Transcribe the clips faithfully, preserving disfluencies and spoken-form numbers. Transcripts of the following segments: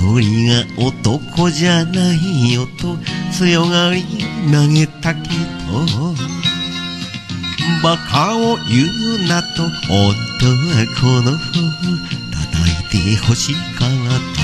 人が男じゃないよと強がり投げたけど、バカを言うなと本当はこの方叩いて欲しかった。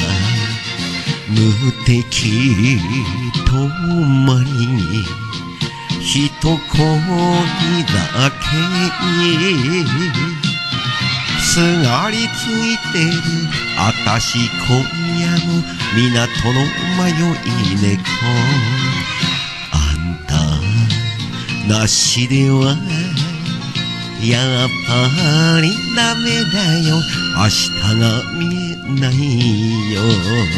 無敵とまりに一恋だけにすがりついてるあたし今夜も港の迷い猫。あんたなしではやっぱりダメだよ、明日が見えないよ。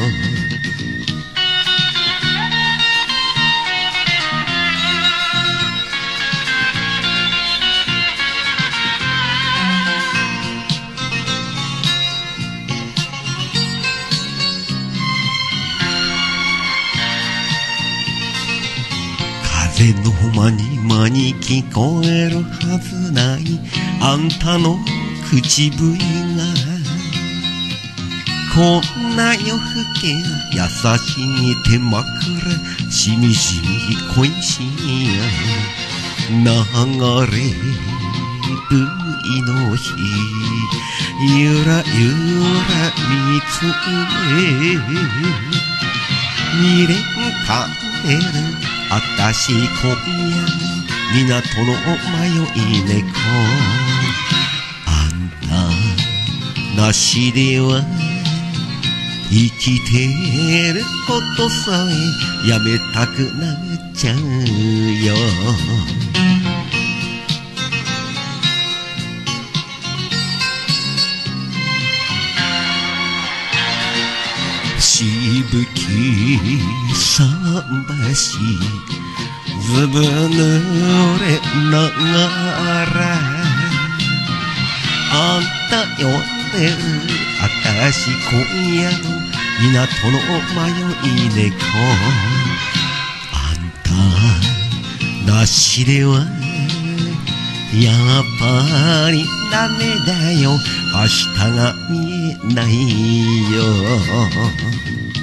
風の間に間に聞こえるはずないあんたの口笛が、こんな夜更けが優しい手枕しみじみ恋しや流れるの日、ゆらゆら見つめ未練かねるあたし今夜港の迷い猫。あんたなしでは生きてることさえやめたくなっちゃうよ。しぶき桟橋ずぶ濡れながらあんた呼んでるあたし今夜の港の迷い猫。あんたなしではやっぱりダメだよ、明日が見えないよ。